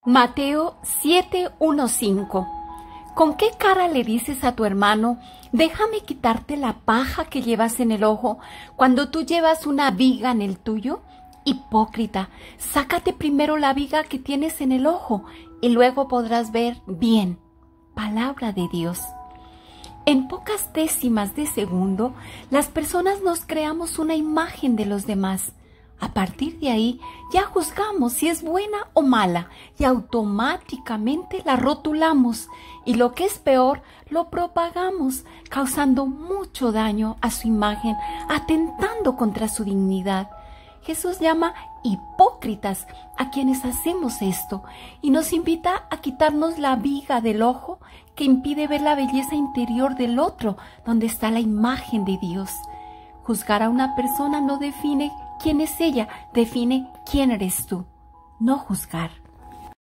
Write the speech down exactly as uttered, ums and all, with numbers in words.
Mateo siete, uno, cinco. ¿Con qué cara le dices a tu hermano, déjame quitarte la paja que llevas en el ojo, cuando tú llevas una viga en el tuyo? Hipócrita, sácate primero la viga que tienes en el ojo y luego podrás ver bien. Palabra de Dios. En pocas décimas de segundo, las personas nos creamos una imagen de los demás. A partir de ahí, ya juzgamos si es buena o mala y automáticamente la rotulamos y lo que es peor, lo propagamos, causando mucho daño a su imagen, atentando contra su dignidad. Jesús llama hipócritas a quienes hacemos esto y nos invita a quitarnos la viga del ojo que impide ver la belleza interior del otro, donde está la imagen de Dios. Juzgar a una persona no define quién es ella, define quién eres tú. No juzgar.